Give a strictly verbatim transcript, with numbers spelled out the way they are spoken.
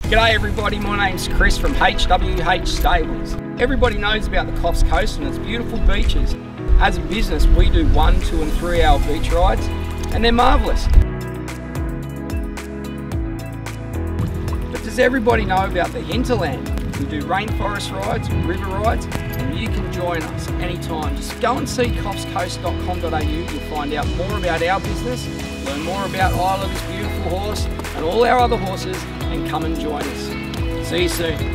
G'day everybody, my name's Chris from H W H Stables. Everybody knows about the Coffs Coast and its beautiful beaches. As a business, we do one, two and three hour beach rides, and they're marvellous. But does everybody know about the hinterland? We do rainforest rides, river rides, and you can join us anytime. Just go and see coffs coast dot com dot A U. You'll find out more about our business, learn more about Isla, this beautiful horse, and all our other horses, and come and join us. See you soon.